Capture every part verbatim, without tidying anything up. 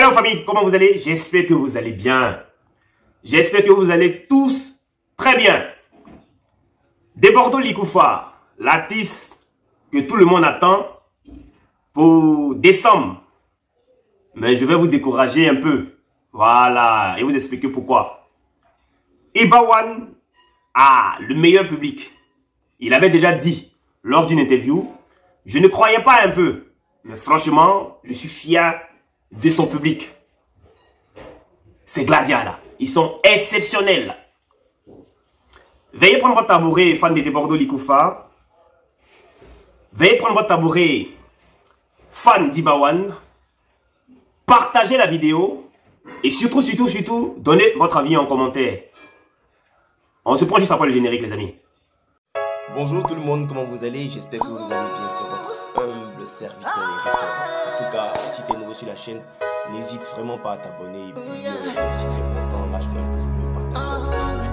Hello famille, comment vous allez? J'espère que vous allez bien. J'espère que vous allez tous très bien. Debordo Likoufa, l'artiste que tout le monde attend pour décembre. Mais je vais vous décourager un peu. Voilà, et vous expliquer pourquoi. Ibawan a le meilleur public. Il avait déjà dit lors d'une interview, je ne croyais pas un peu. Mais franchement, je suis fier de son public. Ces gladiateurs là, ils sont exceptionnels. Veuillez prendre votre tabouret, fan de Debordo Likoufa. Veuillez prendre votre tabouret, fan d'Ibawan. Partagez la vidéo. Et surtout, surtout, surtout, donnez votre avis en commentaire. On se prend juste après le générique, les amis. Bonjour tout le monde, comment vous allez? J'espère que vous allez bien. C'est votre humble serviteur Eric. En tout cas, si tu es nouveau sur la chaîne, n'hésite vraiment pas à t'abonner. Et puis, euh, si tu es content, lâche-moi un pouce bleu, partage la vidéo.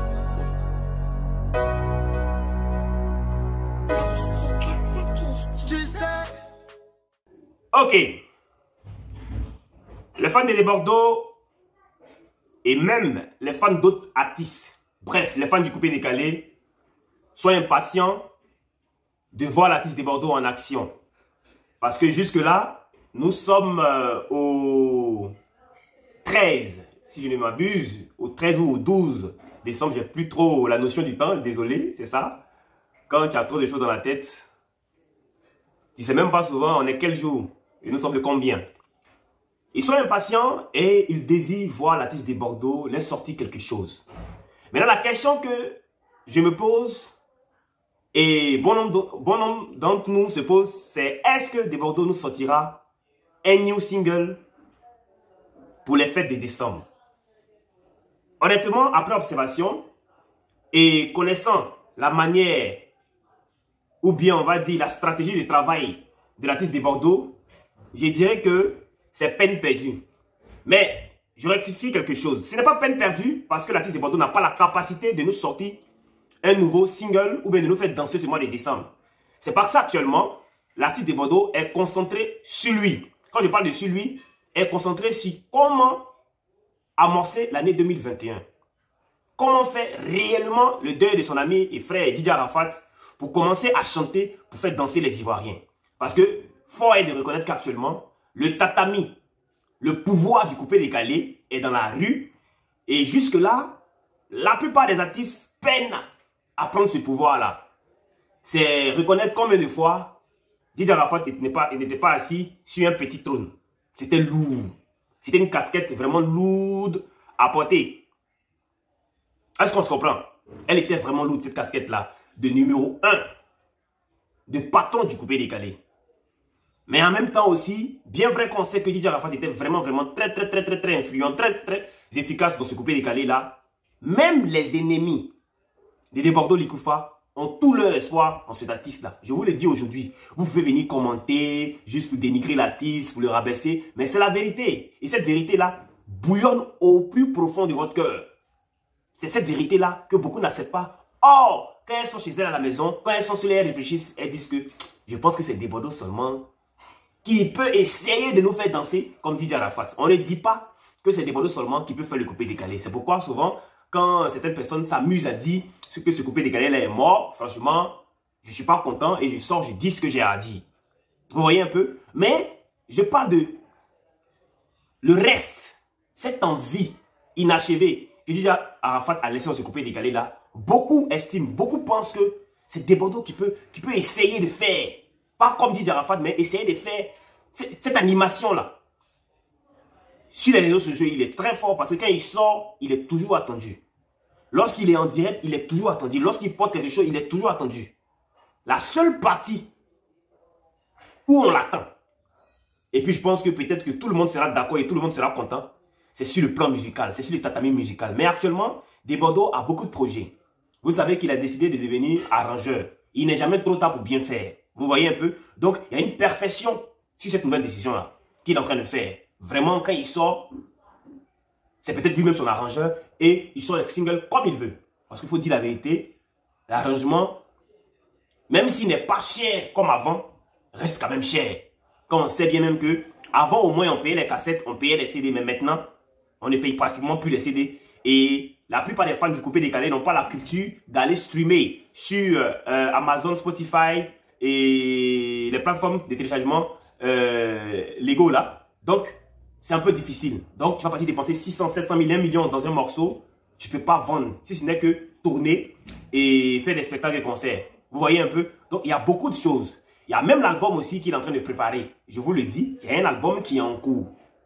Ok. Les fans de Debordo et même les fans d'autres artistes, bref, les fans du coupé décalé, soient impatients de voir l'artiste Debordo en action. Parce que jusque-là, nous sommes euh, au treize, si je ne m'abuse, au treize ou au douze décembre, j'ai plus trop la notion du temps, désolé, c'est ça. Quand tu as trop de choses dans la tête, tu ne sais même pas souvent on est quel jour et nous sommes le combien. Ils sont impatients et ils désirent voir l'artiste Debordo leur sortir quelque chose. Maintenant, la question que je me pose, et bon nombre d'entre nous se pose, c'est est-ce que Debordo nous sortira un new single pour les fêtes de décembre? Honnêtement, après observation et connaissant la manière ou bien on va dire la stratégie de travail de l'artiste Debordo, je dirais que c'est peine perdue. Mais je rectifie quelque chose. Ce n'est pas peine perdue parce que l'artiste Debordo n'a pas la capacité de nous sortir un nouveau single ou bien de nous faire danser ce mois de décembre. C'est parce qu'actuellement, l'artiste Debordo est concentré sur lui. Quand je parle de sur lui, est concentré sur comment amorcer l'année deux mille vingt et un. Comment faire réellement le deuil de son ami et frère Didier Arafat pour commencer à chanter, pour faire danser les Ivoiriens. Parce que, faut être de reconnaître qu'actuellement, le tatami, le pouvoir du coupé décalé est dans la rue. Et jusque-là, la plupart des artistes peinent à prendre ce pouvoir-là. C'est reconnaître combien de fois Didier Arafat n'était pas, pas assis sur un petit trône. C'était lourd. C'était une casquette vraiment lourde à porter. Est-ce qu'on se comprend? Elle était vraiment lourde, cette casquette-là, de numéro un, de patron du coupé décalé. Mais en même temps aussi, bien vrai qu'on sait que Didier Arafat était vraiment, vraiment très, très, très, très, très influent, très, très efficace dans ce coupé décalé-là. Même les ennemis de Debordo Likoufa ont tout leur espoir en cet artiste-là. Je vous le dis aujourd'hui, vous pouvez venir commenter, juste pour dénigrer l'artiste, pour le rabaisser, mais c'est la vérité. Et cette vérité-là bouillonne au plus profond de votre cœur. C'est cette vérité-là que beaucoup n'acceptent pas. Or, quand elles sont chez elles à la maison, quand elles sont sur les elles réfléchissent, elles disent que je pense que c'est Debordo seulement qui peut essayer de nous faire danser comme Didier Arafat. On ne dit pas que c'est Debordo seulement qui peut faire le coupé décalé. C'est pourquoi souvent, quand certaines personnes s'amusent à dire que ce coupé décalé là est mort, franchement, je ne suis pas content et je sors, je dis ce que j'ai à dire. Vous voyez un peu? Mais je parle de le reste, cette envie inachevée que Didier Arafat a laissé dans ce coupé décalé là. Beaucoup estiment, beaucoup pensent que c'est Debordo qui peut, qui peut essayer de faire. Pas comme Didier Arafat, mais essayer de faire cette animation-là. Sur les réseaux sociaux, il est très fort parce que quand il sort, il est toujours attendu. Lorsqu'il est en direct, il est toujours attendu. Lorsqu'il poste quelque chose, il est toujours attendu. La seule partie où on l'attend, et puis je pense que peut-être que tout le monde sera d'accord et tout le monde sera content, c'est sur le plan musical, c'est sur le tatami musical. Mais actuellement, Debordo a beaucoup de projets. Vous savez qu'il a décidé de devenir arrangeur. Il n'est jamais trop tard pour bien faire. Vous voyez un peu? Donc, il y a une perfection sur cette nouvelle décision-là qu'il est en train de faire. Vraiment, quand il sort, c'est peut-être lui-même son arrangeur et il sort le single comme il veut. Parce qu'il faut dire la vérité, l'arrangement, même s'il n'est pas cher comme avant, reste quand même cher. Quand on sait bien même que avant au moins on payait les cassettes, on payait les C D, mais maintenant on ne paye pratiquement plus les C D. Et la plupart des fans du coupé décalé n'ont pas la culture d'aller streamer sur euh, Amazon, Spotify et les plateformes de téléchargement euh, légaux là. Donc, c'est un peu difficile. Donc, tu vas partir dépenser six cents, sept cent mille, un million dans un morceau. Tu ne peux pas vendre, si ce n'est que tourner et faire des spectacles et concerts. Vous voyez un peu? Donc, il y a beaucoup de choses. Il y a même l'album aussi qu'il est en train de préparer. Je vous le dis, il y a un album qui est en cours.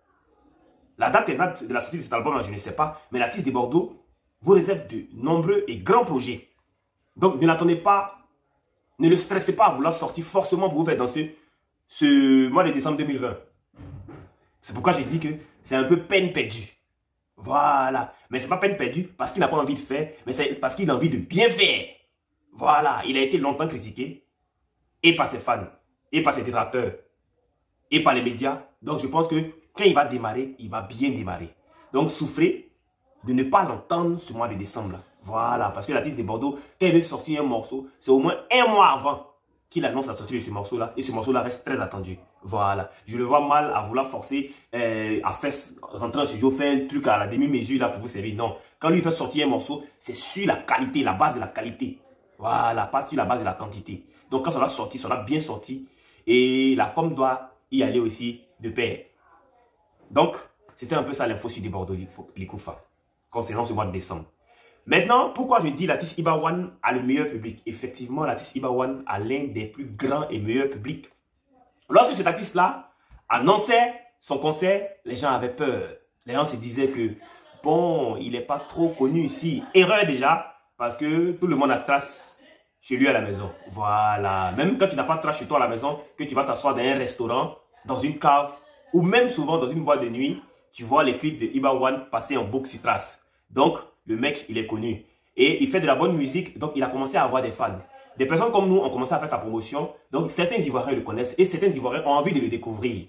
La date exacte de la sortie de cet album, je ne sais pas. Mais l'artiste de Bordeaux vous réserve de nombreux et grands projets. Donc, ne l'attendez pas, ne le stressez pas à vouloir sortir forcément pour vous faire danser ce mois de décembre deux mille vingt. C'est pourquoi j'ai dit que c'est un peu peine perdue. Voilà. Mais ce n'est pas peine perdue parce qu'il n'a pas envie de faire, mais c'est parce qu'il a envie de bien faire. Voilà. Il a été longtemps critiqué, et par ses fans, et par ses détracteurs, et par les médias. Donc, je pense que quand il va démarrer, il va bien démarrer. Donc, souffrez de ne pas l'entendre ce mois de décembre. Là. Voilà. Parce que l'artiste de Bordeaux, quand il veut sortir un morceau, c'est au moins un mois avant qu'il annonce la sortie de ce morceau-là. Et ce morceau-là reste très attendu. Voilà. Je le vois mal à vouloir forcer, euh, à faire rentrer en studio, faire un truc à la demi-mesure là pour vous servir. Non. Quand lui fait sortir un morceau, c'est sur la qualité, la base de la qualité. Voilà. Pas sur la base de la quantité. Donc quand ça va sortir, ça va bien sorti. Et la com doit y aller aussi de pair. Donc, c'était un peu ça l'info sur des Bordeaux, les Koufa, concernant ce mois de décembre. Maintenant, pourquoi je dis l'artiste Iba One a le meilleur public? Effectivement, l'artiste Iba One a l'un des plus grands et meilleurs publics. Lorsque cet artiste-là annonçait son concert, les gens avaient peur. Les gens se disaient que, bon, il n'est pas trop connu ici. Erreur déjà, parce que tout le monde a trace chez lui à la maison. Voilà. Même quand tu n'as pas trace chez toi à la maison, que tu vas t'asseoir dans un restaurant, dans une cave, ou même souvent dans une boîte de nuit, tu vois les clips de Iba One passer en boucle sur trace. Donc, le mec, il est connu. Et il fait de la bonne musique, donc il a commencé à avoir des fans. Des personnes comme nous ont commencé à faire sa promotion. Donc, certains Ivoiriens le connaissent et certains Ivoiriens ont envie de le découvrir.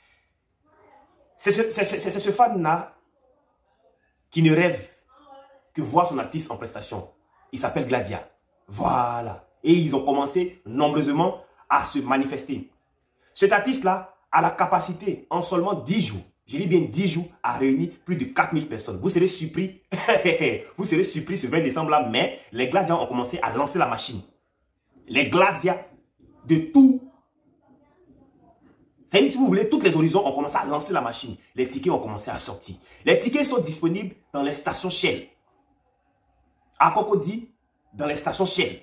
C'est ce, ce fan-là qui ne rêve que voir son artiste en prestation. Il s'appelle Gladia. Voilà. Et ils ont commencé nombreusement à se manifester. Cet artiste-là a la capacité, en seulement dix jours, je dis bien dix jours, à réunir plus de quatre mille personnes. Vous serez surpris. Vous serez surpris ce vingt décembre-là, mais les Gladias ont commencé à lancer la machine. Les Gladias de tout. C'est-à-dire, si vous voulez, toutes les horizons ont commencé à lancer la machine. Les tickets ont commencé à sortir. Les tickets sont disponibles dans les stations Shell. À Cocody, dans les stations Shell.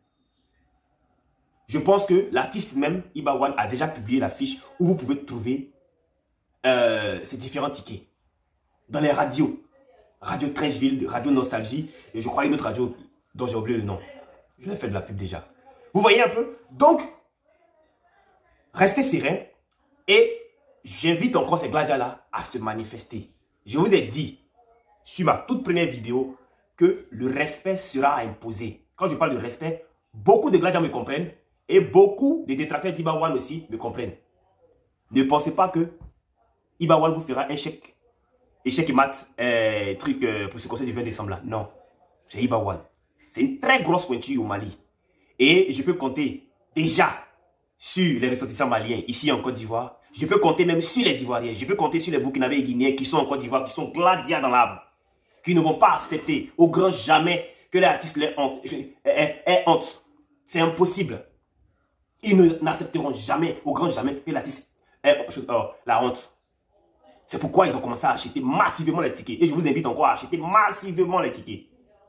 Je pense que l'artiste même, Iba One, a déjà publié la fiche où vous pouvez trouver euh, ces différents tickets. Dans les radios. Radio Trècheville, Radio Nostalgie, et je crois une autre radio dont j'ai oublié le nom. Je l'ai fait de la pub déjà. Vous voyez un peu? Donc, restez serein et j'invite encore ces gladias-là à se manifester. Je vous ai dit, sur ma toute première vidéo, que le respect sera imposé. Quand je parle de respect, beaucoup de gladias me comprennent et beaucoup de détracteurs d'Iba One aussi me comprennent. Ne pensez pas que Iba One vous fera un chèque, échec et mat, euh, truc euh, pour ce concert du vingt décembre là. Non, c'est Iba One. C'est une très grosse pointure au Mali. Et je peux compter déjà sur les ressortissants maliens ici en Côte d'Ivoire. Je peux compter même sur les Ivoiriens. Je peux compter sur les Burkinabés et Guinéens qui sont en Côte d'Ivoire, qui sont gladias dans l'âme. Qui ne vont pas accepter au grand jamais que les artistes les honte, aient, aient honte. C'est impossible. Ils n'accepteront jamais, au grand jamais, que l'artiste ait oh, la honte. C'est pourquoi ils ont commencé à acheter massivement les tickets. Et je vous invite encore à acheter massivement les tickets.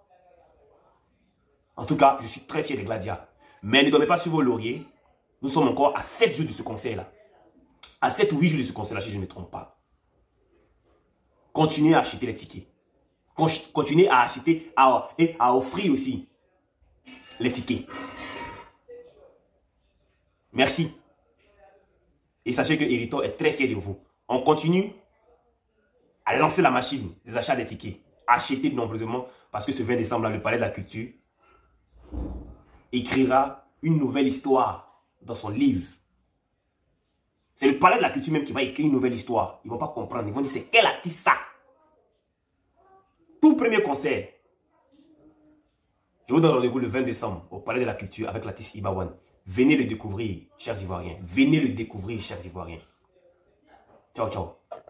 En tout cas, je suis très fier des Gladias. Mais ne dormez pas sur vos lauriers. Nous sommes encore à sept jours de ce concert-là. À sept ou huit jours de ce concert-là, si je ne me trompe pas. Continuez à acheter les tickets. Continuez à acheter à, et à offrir aussi les tickets. Merci. Et sachez que Hériton est très fier de vous. On continue à lancer la machine des achats des tickets. Achetez nombreusement parce que ce vingt décembre, le Palais de la Culture écrira une nouvelle histoire dans son livre. C'est le Palais de la Culture même qui va écrire une nouvelle histoire. Ils ne vont pas comprendre. Ils vont dire c'est quel artiste ça? Tout premier concert. Je vous donne rendez-vous le vingt décembre au Palais de la Culture avec l'artiste Iba One. Venez le découvrir, chers Ivoiriens. Venez le découvrir, chers Ivoiriens. Ciao, ciao.